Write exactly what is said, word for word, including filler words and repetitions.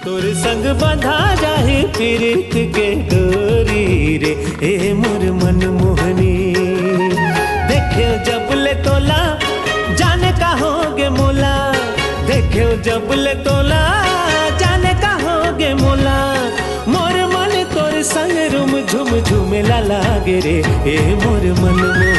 तोर संग बंधा जाहे प्रीत के डोरी रे ए मोर मन मोहनी। देखे जब ले तोला जाने का होगे मोला, देखे जब ले तोला जाने का होगे मोला। मोर मन तोर संग रुम झुम झुमेला लागे रे ए मोर मन मोहनी।